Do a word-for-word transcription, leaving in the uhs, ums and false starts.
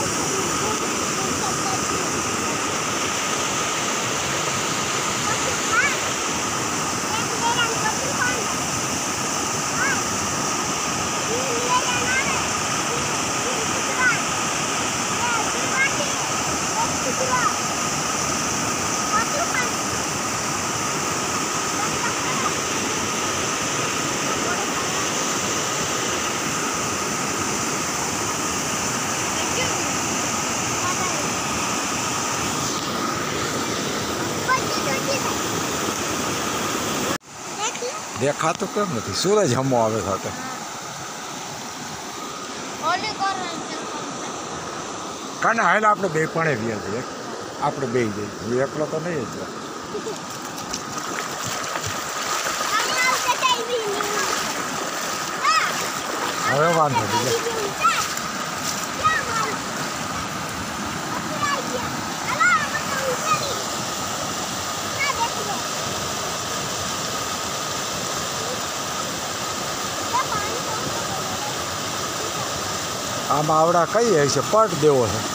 દેખાતો કેમ નથી? સૂરજ હમો આવે સાથે. કાને હાલ આપણે બે પણ વ્યા છીએ, આપણે બે જઈએ, એકલો તો નહીં જ. હવે વાંધો નહીં. આમાં આવડા કઈ હશે? પટ દેવો છે.